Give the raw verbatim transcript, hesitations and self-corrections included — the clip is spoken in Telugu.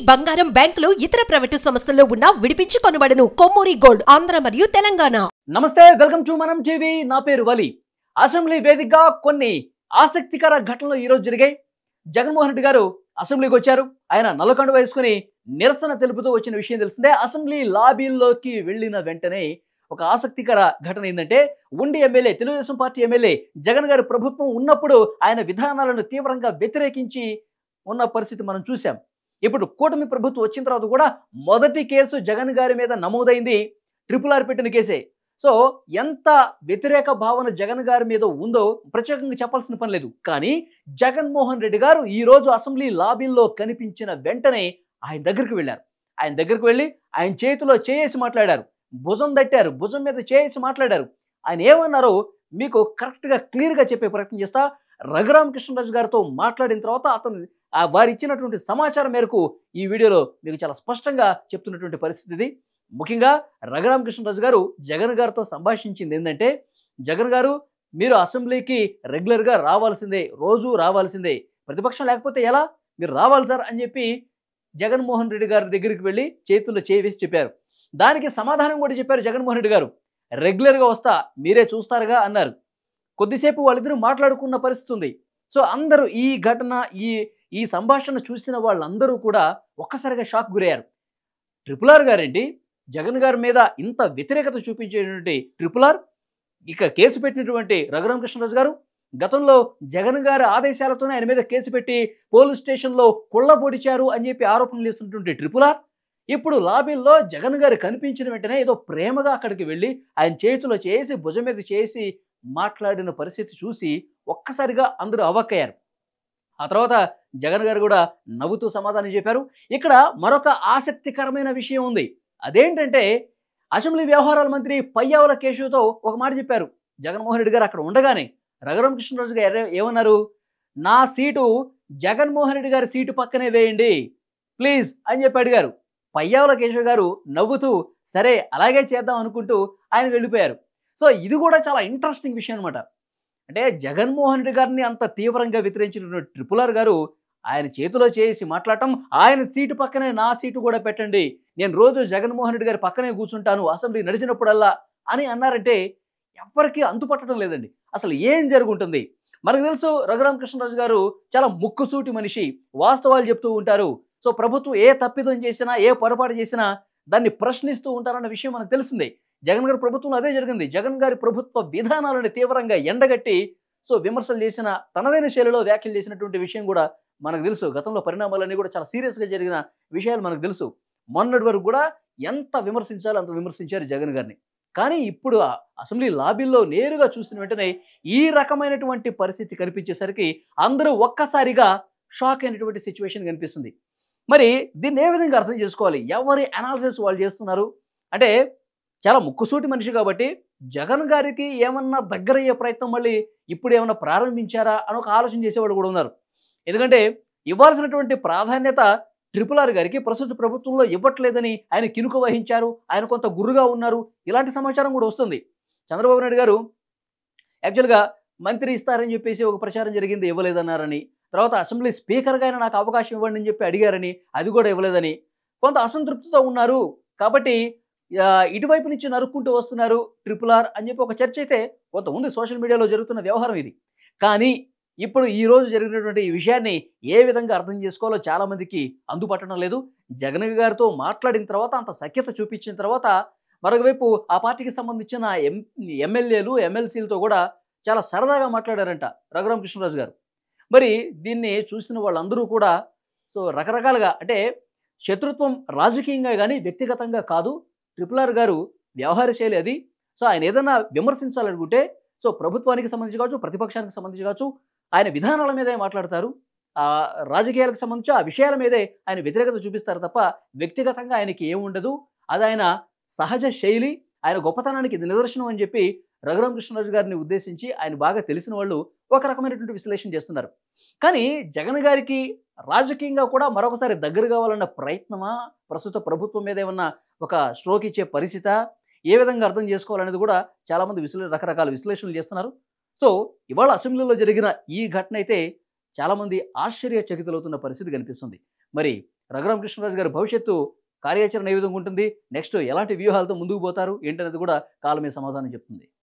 బంగారం, బ్యాంకులు, ఇతర ప్రైవేటు సంస్థల్లో ఉన్న విడిపించి కొనబడును. కొమ్మూరి గోల్డ్, ఆంధ్ర మరియు తెలంగాణ. నమస్తే, వెల్కమ్ టు మనం టీవీ. నా పేరు వలి. అసెంబ్లీ వేదికగా కొన్ని ఆసక్తికర ఘటనలు ఈరోజు జరిగాయి. జగన్మోహన్ రెడ్డి గారు అసెంబ్లీకి వచ్చారు. ఆయన నల్లకండు వేసుకుని నిరసన తెలుపుతూ వచ్చిన విషయం తెలిసిందే. అసెంబ్లీ లాబీల్లోకి వెళ్ళిన వెంటనే ఒక ఆసక్తికర ఘటన ఏంటంటే, ఉండి MLA, Telugu Desam party MLA Jagan గారి ప్రభుత్వం ఉన్నప్పుడు ఆయన విధానాలను తీవ్రంగా వ్యతిరేకించి ఉన్న పరిస్థితి మనం చూసాం. ఇప్పుడు కూటమి ప్రభుత్వం వచ్చిన తర్వాత కూడా మొదటి కేసు జగన్ గారి మీద నమోదైంది ట్రిపుల్ ఆర్ పెట్టిన కేసే. సో ఎంత వ్యతిరేక భావన జగన్ గారి మీద ఉందో ప్రత్యేకంగా చెప్పాల్సిన పని లేదు. కానీ జగన్మోహన్ రెడ్డి గారు ఈ రోజు అసెంబ్లీ లాబీల్లో కనిపించిన వెంటనే ఆయన దగ్గరికి వెళ్ళారు. ఆయన దగ్గరికి వెళ్ళి ఆయన చేతిలో చేసి మాట్లాడారు, భుజం తట్టారు, భుజం మీద చేసి మాట్లాడారు. ఆయన ఏమన్నారో మీకు కరెక్ట్గా క్లియర్గా చెప్పే ప్రయత్నం చేస్తా. రఘురామకృష్ణరాజు గారితో మాట్లాడిన తర్వాత అతను వారు ఇచ్చినటువంటి సమాచారం మేరకు ఈ వీడియోలో మీకు చాలా స్పష్టంగా చెప్తున్నటువంటి పరిస్థితి ఇది. ముఖ్యంగా రఘురామకృష్ణరాజు గారు జగన్ గారితో సంభాషించింది ఏంటంటే, జగన్ గారు మీరు అసెంబ్లీకి రెగ్యులర్గా రావాల్సిందే, రోజు రావాల్సిందే, ప్రతిపక్షం లేకపోతే ఎలా, మీరు రావాలి సార్ అని చెప్పి జగన్మోహన్ రెడ్డి గారి దగ్గరికి వెళ్ళి చేతుల్లో చేవేసి చెప్పారు. దానికి సమాధానం కూడా చెప్పారు జగన్మోహన్ రెడ్డి గారు. రెగ్యులర్గా వస్తా, మీరే చూస్తారుగా అన్నారు. కొద్దిసేపు వాళ్ళిద్దరూ మాట్లాడుకున్న పరిస్థితి ఉంది. సో అందరూ ఈ ఘటన ఈ ఈ సంభాషణ చూసిన వాళ్ళందరూ కూడా ఒక్కసారిగా షాక్ గురయ్యారు. ట్రిపుల్ ఆర్ గారేంటి, జగన్ గారి మీద ఇంత వ్యతిరేకత చూపించేటువంటి ట్రిపుల్ ఆర్, ఇక కేసు పెట్టినటువంటి రఘురామకృష్ణరాజు గారు గతంలో జగన్ గారి ఆదేశాలతోనే ఆయన మీద కేసు పెట్టి పోలీస్ స్టేషన్లో కుళ్ళ పొడిచారు అని చెప్పి ఆరోపణలు చేస్తున్నటువంటి ట్రిపుల్ ఆర్ ఇప్పుడు లాబీల్లో జగన్ గారు కనిపించిన వెంటనే ఏదో ప్రేమగా అక్కడికి వెళ్ళి ఆయన చేతిలో చేసి భుజం మీద చేసి మాట్లాడిన పరిస్థితి చూసి ఒక్కసారిగా అందరూ అవాక్కయ్యారు. ఆ తర్వాత జగన్ గారు కూడా నవ్వుతూ సమాధానం చెప్పారు. ఇక్కడ మరొక ఆసక్తికరమైన విషయం ఉంది. అదేంటంటే, అసెంబ్లీ వ్యవహారాల మంత్రి పయ్యావుల కేశవ్తో ఒక మాట చెప్పారు జగన్మోహన్ రెడ్డి గారు అక్కడ ఉండగానే. రఘురామకృష్ణరాజు గారు ఏమన్నారు, నా సీటు జగన్మోహన్ రెడ్డి గారి సీటు పక్కనే వేయండి ప్లీజ్ అని చెప్పి అడిగారు. పయ్యావుల కేశవ్ గారు నవ్వుతూ సరే అలాగే చేద్దాం అనుకుంటూ ఆయన వెళ్ళిపోయారు. సో ఇది కూడా చాలా ఇంట్రెస్టింగ్ విషయం అనమాట. అంటే జగన్మోహన్ రెడ్డి గారిని అంత తీవ్రంగా వ్యతిరేకించినటువంటి ట్రిపుల్ ఆర్ గారు ఆయన చేతిలో చేసి మాట్లాడటం, ఆయన సీటు పక్కనే నా సీటు కూడా పెట్టండి, నేను రోజు జగన్మోహన్ రెడ్డి గారి పక్కనే కూర్చుంటాను అసెంబ్లీ నడిచినప్పుడల్లా అని అన్నారంటే ఎవరికి అంతుపట్టడం లేదండి. అసలు ఏం జరుగుంటుంది? మనకు తెలుసు రఘురామకృష్ణరాజు గారు చాలా ముక్కుసూటి మనిషి, వాస్తవాలు చెప్తూ ఉంటారు. సో ప్రభుత్వం ఏ తప్పిదం చేసినా, ఏ పొరపాటు చేసినా దాన్ని ప్రశ్నిస్తూ ఉంటారన్న విషయం మనకు తెలిసిందే. జగన్ గారి ప్రభుత్వంలో అదే జరిగింది. జగన్ గారి ప్రభుత్వ విధానాలను తీవ్రంగా ఎండగట్టి సో విమర్శలు చేసిన, తనదైన శైలిలో వ్యాఖ్యలు చేసినటువంటి విషయం కూడా మనకు తెలుసు. గతంలో పరిణామాలన్నీ కూడా చాలా సీరియస్గా జరిగిన విషయాలు మనకు తెలుసు. మొన్నటి వరకు కూడా ఎంత విమర్శించాలో అంత విమర్శించారు జగన్ గారిని. కానీ ఇప్పుడు అసెంబ్లీ లాబీల్లో నేరుగా చూసిన వెంటనే ఈ రకమైనటువంటి పరిస్థితి కనిపించేసరికి అందరూ ఒక్కసారిగా షాక్ అయినటువంటి సిచ్యువేషన్ కనిపిస్తుంది. మరి దీన్ని ఏ విధంగా అర్థం చేసుకోవాలి? ఎవరి అనాలిసిస్ వాళ్ళు చేస్తున్నారు అంటే, చాలా ముక్కుసూటి మనిషి కాబట్టి జగన్ గారికి ఏమన్నా దగ్గరయ్యే ప్రయత్నం మళ్ళీ ఇప్పుడు ఏమన్నా ప్రారంభించారా అని ఒక ఆలోచన చేసేవాళ్ళు కూడా ఉన్నారు. ఎందుకంటే ఇవ్వాల్సినటువంటి ప్రాధాన్యత ట్రిపుల్ ఆర్ గారికి ప్రస్తుత ప్రభుత్వంలో ఇవ్వట్లేదని ఆయన కినుక వహించారు, ఆయన కొంత గుర్రుగా ఉన్నారు, ఇలాంటి సమాచారం కూడా వస్తుంది. చంద్రబాబు నాయుడు గారు యాక్చువల్గా మంత్రి ఇస్తారని చెప్పేసి ఒక ప్రచారం జరిగింది, ఇవ్వలేదన్నారని. తర్వాత అసెంబ్లీ స్పీకర్గా ఆయన నాకు అవకాశం ఇవ్వండి అని చెప్పి అడిగారని, అది కూడా ఇవ్వలేదని. కొంత అసంతృప్తితో ఉన్నారు కాబట్టి ఇటువైపు నుంచి నరుక్కుంటూ వస్తున్నారు ట్రిపుల్ ఆర్ అని చెప్పి ఒక చర్చ అయితే కొంత ఉంది సోషల్ మీడియాలో జరుగుతున్న వ్యవహారం ఇది. కానీ ఇప్పుడు ఈ రోజు జరిగినటువంటి ఈ విషయాన్ని ఏ విధంగా అర్థం చేసుకోవాలో చాలామందికి అందుపట్టడం లేదు. జగన్ గారితో మాట్లాడిన తర్వాత, అంత సఖ్యత చూపించిన తర్వాత మరొకవైపు ఆ పార్టీకి సంబంధించిన ఎం ఎమ్మెల్యేలు ఎమ్మెల్సీలతో కూడా చాలా సరదాగా మాట్లాడారంట రఘురామకృష్ణరాజు గారు. మరి దీన్ని చూసిన వాళ్ళందరూ కూడా సో రకరకాలుగా, అంటే శత్రుత్వం రాజకీయంగా కానీ వ్యక్తిగతంగా కాదు, ట్రిపుల్ ఆర్ గారు వ్యవహార శైలి అది. సో ఆయన ఏదైనా విమర్శించాలనుకుంటే సో ప్రభుత్వానికి సంబంధించి కావచ్చు, ప్రతిపక్షానికి సంబంధించి కావచ్చు, ఆయన విధానాల మీదే మాట్లాడతారు, ఆ రాజకీయాలకు సంబంధించి ఆ విషయాల మీదే ఆయన వ్యతిరేకత చూపిస్తారు తప్ప వ్యక్తిగతంగా ఆయనకి ఏముండదు. అది ఆయన సహజ శైలి, ఆయన గొప్పతనానికి ఇది నిదర్శనం అని చెప్పి రఘురామకృష్ణరాజు గారిని ఉద్దేశించి ఆయన బాగా తెలిసిన వాళ్ళు ఒక రకమైనటువంటి విశ్లేషణ చేస్తున్నారు. కానీ జగన్ గారికి రాజకీయంగా కూడా మరొకసారి దగ్గర కావాలన్న ప్రయత్నమా, ప్రస్తుత ప్రభుత్వం మీద ఏమన్నా ఒక స్ట్రోక్ ఇచ్చే పరిస్థితా, ఏ విధంగా అర్థం చేసుకోవాలనేది కూడా చాలామంది విశ్లే రకరకాల విశ్లేషణలు చేస్తున్నారు. సో ఇవాళ అసెంబ్లీలో జరిగిన ఈ ఘటన అయితే చాలామంది ఆశ్చర్యచకితులవుతున్న పరిస్థితి కనిపిస్తుంది. మరి రఘురామకృష్ణరాజు గారి భవిష్యత్తు కార్యాచరణ ఏ విధంగా ఉంటుంది, నెక్స్ట్ ఎలాంటి వ్యూహాలతో ముందుకు పోతారు ఏంటనేది కూడా కాలమే సమాధానం చెప్తుంది.